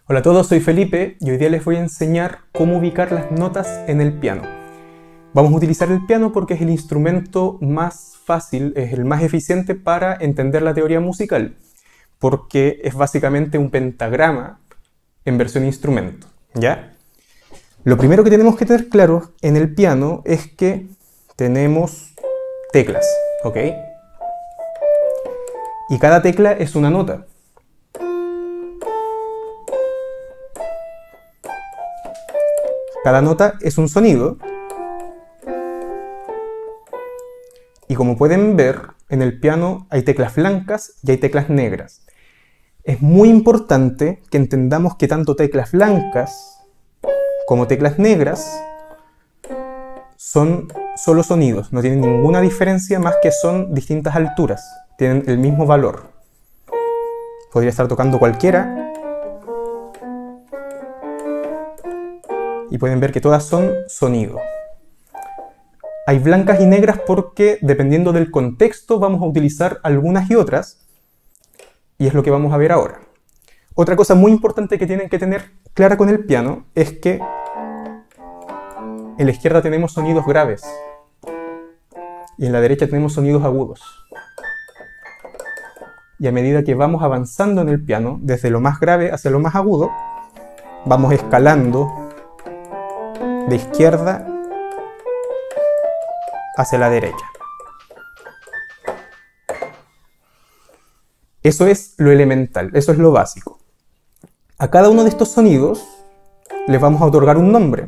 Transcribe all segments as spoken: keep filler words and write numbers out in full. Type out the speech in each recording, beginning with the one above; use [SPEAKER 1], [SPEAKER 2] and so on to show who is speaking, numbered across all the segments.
[SPEAKER 1] Hola a todos, soy Felipe y hoy día les voy a enseñar cómo ubicar las notas en el piano. Vamos a utilizar el piano porque es el instrumento más fácil, es el más eficiente para entender la teoría musical, porque es básicamente un pentagrama en versión instrumento, ¿ya? Lo primero que tenemos que tener claro en el piano es que tenemos teclas, ¿ok? Y cada tecla es una nota. Cada nota es un sonido. Y como pueden ver, en el piano hay teclas blancas y hay teclas negras. Es muy importante que entendamos que tanto teclas blancas como teclas negras son solo sonidos, no tienen ninguna diferencia más que son distintas alturas, tienen el mismo valor. Podría estar tocando cualquiera y pueden ver que todas son sonido. Hay blancas y negras porque dependiendo del contexto vamos a utilizar algunas y otras, y es lo que vamos a ver ahora. Otra cosa muy importante que tienen que tener clara con el piano es que en la izquierda tenemos sonidos graves y en la derecha tenemos sonidos agudos. Y a medida que vamos avanzando en el piano, desde lo más grave hacia lo más agudo, vamos escalando de izquierda hacia la derecha. Eso es lo elemental, eso es lo básico. A cada uno de estos sonidos les vamos a otorgar un nombre,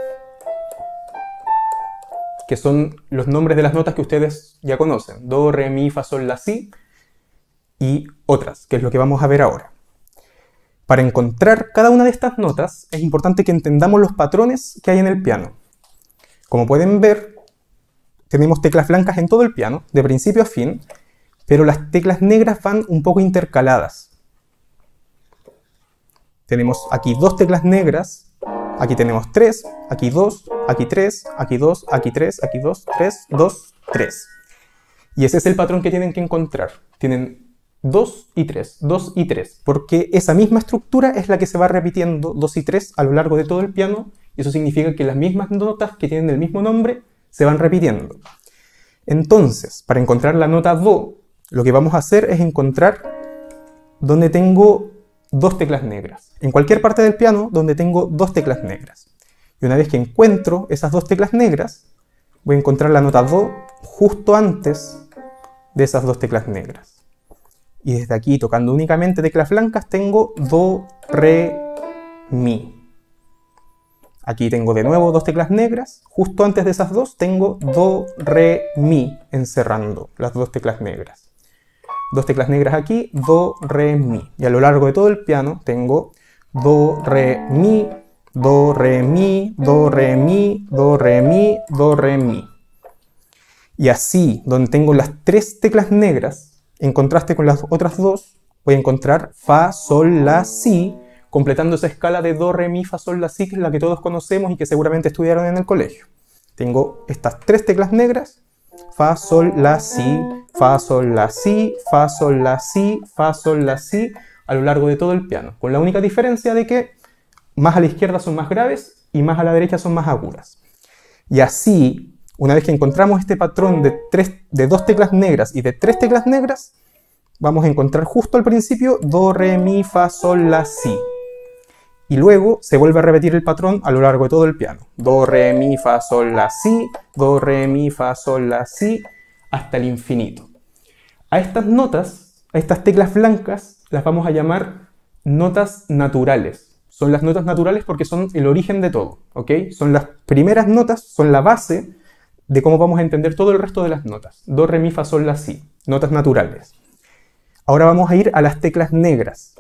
[SPEAKER 1] que son los nombres de las notas que ustedes ya conocen: do, re, mi, fa, sol, la, si, y otras, que es lo que vamos a ver ahora. Para encontrar cada una de estas notas es importante que entendamos los patrones que hay en el piano. Como pueden ver, tenemos teclas blancas en todo el piano, de principio a fin, pero las teclas negras van un poco intercaladas. Tenemos aquí dos teclas negras, aquí tenemos tres, aquí dos, aquí tres, aquí dos, aquí tres, aquí dos, tres, dos, tres. Y ese es el patrón que tienen que encontrar. Tienen dos y tres, dos y tres, porque esa misma estructura es la que se va repitiendo dos y tres a lo largo de todo el piano, y eso significa que las mismas notas que tienen el mismo nombre se van repitiendo. Entonces, para encontrar la nota do, lo que vamos a hacer es encontrar donde tengo dos teclas negras. En cualquier parte del piano donde tengo dos teclas negras. Y una vez que encuentro esas dos teclas negras, voy a encontrar la nota do justo antes de esas dos teclas negras. Y desde aquí, tocando únicamente teclas blancas, tengo do, re, mi. Aquí tengo de nuevo dos teclas negras. Justo antes de esas dos tengo do, re, mi, encerrando las dos teclas negras. Dos teclas negras aquí, do, re, mi. Y a lo largo de todo el piano tengo do, re, mi, do, re, mi, do, re, mi, do, re, mi, do, re, mi. Y así, donde tengo las tres teclas negras, en contraste con las otras dos, voy a encontrar fa, sol, la, si, completando esa escala de do, re, mi, fa, sol, la, si, que es la que todos conocemos y que seguramente estudiaron en el colegio. Tengo estas tres teclas negras, fa, sol, la, si, fa, sol, la, si, fa, sol, la, si, fa, sol, la, si, a lo largo de todo el piano, con la única diferencia de que más a la izquierda son más graves y más a la derecha son más agudas. Y así, una vez que encontramos este patrón de, tres, de dos teclas negras y de tres teclas negras, vamos a encontrar justo al principio do, re, mi, fa, sol, la, si. Y luego se vuelve a repetir el patrón a lo largo de todo el piano. Do, re, mi, fa, sol, la, si, do, re, mi, fa, sol, la, si, hasta el infinito. A estas notas, a estas teclas blancas, las vamos a llamar notas naturales. Son las notas naturales porque son el origen de todo, ¿ok? Son las primeras notas, son la base de cómo vamos a entender todo el resto de las notas. Do, re, mi, fa, sol, la, si. Notas naturales. Ahora vamos a ir a las teclas negras.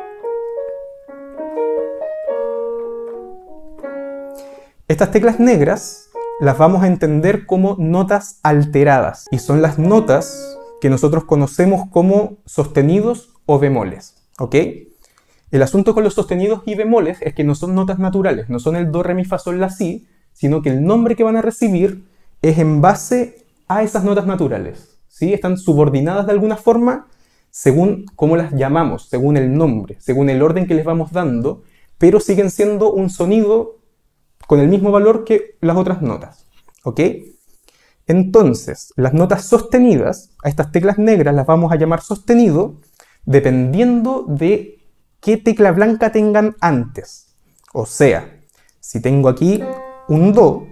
[SPEAKER 1] Estas teclas negras las vamos a entender como notas alteradas. Y son las notas que nosotros conocemos como sostenidos o bemoles, ¿ok? El asunto con los sostenidos y bemoles es que no son notas naturales, no son el do, re, mi, fa, sol, la, si, sino que el nombre que van a recibir es en base a esas notas naturales, ¿sí? Están subordinadas de alguna forma según cómo las llamamos, según el nombre, según el orden que les vamos dando, pero siguen siendo un sonido con el mismo valor que las otras notas, ¿ok? Entonces, las notas sostenidas, a estas teclas negras las vamos a llamar sostenido, dependiendo de qué tecla blanca tengan antes. O sea, si tengo aquí un Do,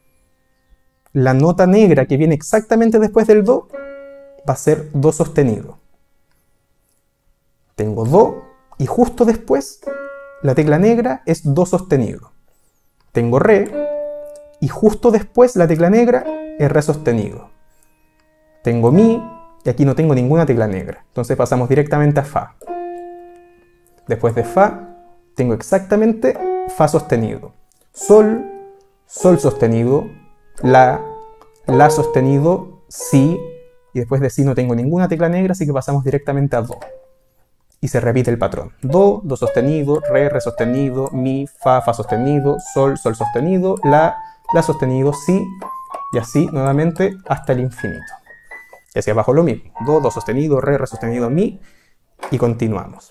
[SPEAKER 1] la nota negra que viene exactamente después del Do va a ser Do sostenido. Tengo Do y justo después la tecla negra es Do sostenido. Tengo Re y justo después la tecla negra es Re sostenido. Tengo Mi y aquí no tengo ninguna tecla negra. Entonces pasamos directamente a Fa. Después de Fa tengo exactamente Fa sostenido. Sol, Sol sostenido, La, La sostenido, Si, y después de Si no tengo ninguna tecla negra, así que pasamos directamente a Do. Y se repite el patrón. Do, Do sostenido, Re, Re sostenido, Mi, Fa, Fa sostenido, Sol, Sol sostenido, La, La sostenido, Si, y así nuevamente hasta el infinito. Y hacia abajo lo mismo. Do, Do sostenido, Re, Re sostenido, Mi, y continuamos.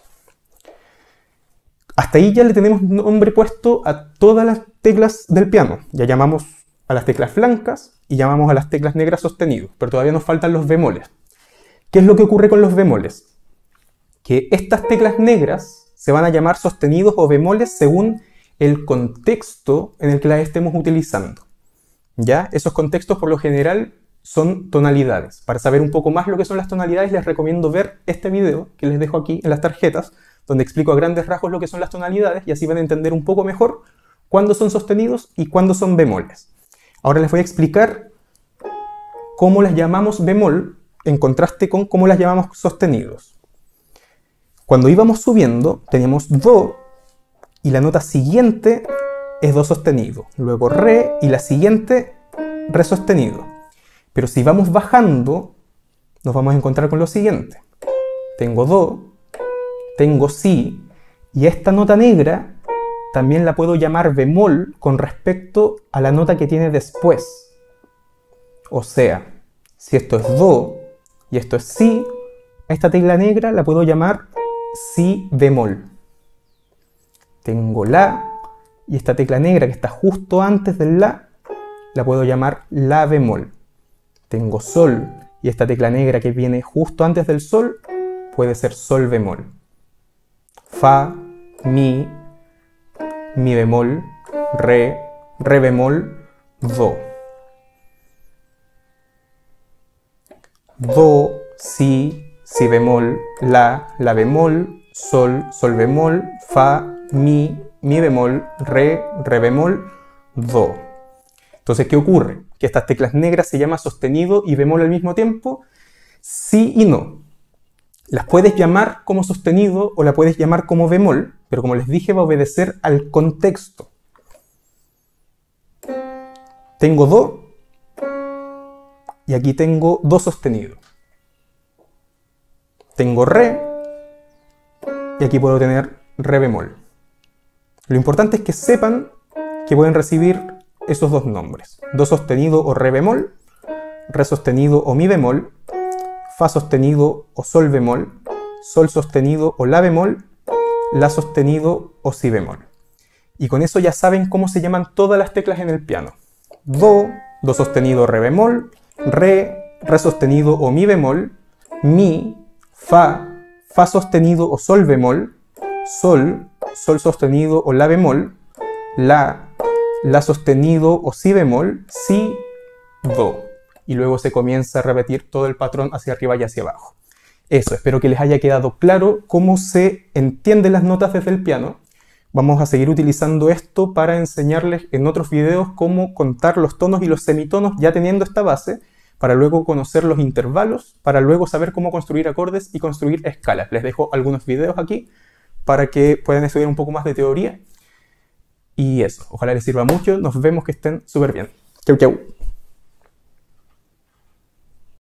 [SPEAKER 1] Hasta ahí ya le tenemos nombre puesto a todas las teclas del piano. Ya llamamos a las teclas blancas y llamamos a las teclas negras sostenidos, pero todavía nos faltan los bemoles. ¿Qué es lo que ocurre con los bemoles? Que estas teclas negras se van a llamar sostenidos o bemoles según el contexto en el que las estemos utilizando. ¿Ya? Esos contextos por lo general son tonalidades. Para saber un poco más lo que son las tonalidades les recomiendo ver este video que les dejo aquí en las tarjetas, donde explico a grandes rasgos lo que son las tonalidades y así van a entender un poco mejor cuándo son sostenidos y cuándo son bemoles. Ahora les voy a explicar cómo las llamamos bemol en contraste con cómo las llamamos sostenidos. Cuando íbamos subiendo teníamos Do y la nota siguiente es Do sostenido, luego Re y la siguiente Re sostenido. Pero si vamos bajando nos vamos a encontrar con lo siguiente. Tengo Do, tengo Si, y esta nota negra también la puedo llamar bemol con respecto a la nota que tiene después. O sea, si esto es Do y esto es Si, esta tecla negra la puedo llamar Si bemol. Tengo La, y esta tecla negra que está justo antes del La, la puedo llamar La bemol. Tengo Sol, y esta tecla negra que viene justo antes del Sol puede ser Sol bemol. Fa, Mi, Mi bemol, Re, Re bemol, Do. Do, Si, Si bemol, La, La bemol, Sol, Sol bemol, Fa, Mi, Mi bemol, Re, Re bemol, Do. Entonces, ¿qué ocurre? Que estas teclas negras se llaman sostenido y bemol al mismo tiempo. Sí y no. Las puedes llamar como sostenido o la puedes llamar como bemol, pero como les dije va a obedecer al contexto. Tengo Do y aquí tengo Do sostenido. Tengo Re y aquí puedo tener Re bemol. Lo importante es que sepan que pueden recibir esos dos nombres. Do sostenido o Re bemol, Re sostenido o Mi bemol, Fa sostenido o Sol bemol, Sol sostenido o La bemol, La sostenido o Si bemol. Y con eso ya saben cómo se llaman todas las teclas en el piano. Do, Do sostenido, Re bemol, Re, Re sostenido o Mi bemol, Mi, Fa, Fa sostenido o Sol bemol, Sol, Sol sostenido o La bemol, La, La sostenido o Si bemol, Si, Do. Y luego se comienza a repetir todo el patrón hacia arriba y hacia abajo. Eso, espero que les haya quedado claro cómo se entienden las notas desde el piano. Vamos a seguir utilizando esto para enseñarles en otros videos cómo contar los tonos y los semitonos ya teniendo esta base, para luego conocer los intervalos, para luego saber cómo construir acordes y construir escalas. Les dejo algunos videos aquí para que puedan estudiar un poco más de teoría. Y eso, ojalá les sirva mucho. Nos vemos, que estén súper bien. Chau, chau.